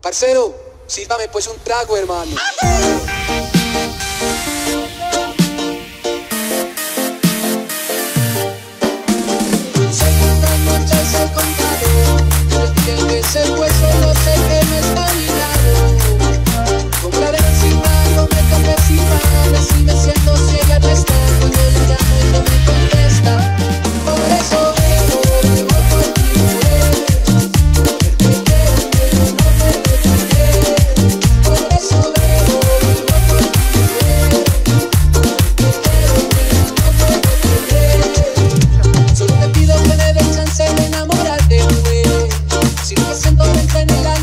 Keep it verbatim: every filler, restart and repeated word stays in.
Parcero, sírvame pues un trago, hermano. Segundas noches he contado, desde que se fue solo sé que no está a mi lado. Como la vez encima, no me toques encima, decime siendo si ella no está, cuando le llamo y no me contesta. Por eso vengo, vengo por ti, mujer. Te quiero, pero no me dejes querer. Por eso vengo, vengo por ti, mujer. Te quiero, pero no me dejes querer. Solo te pido que me des chance de enamorarte, mujer. Si no me siento dentro en el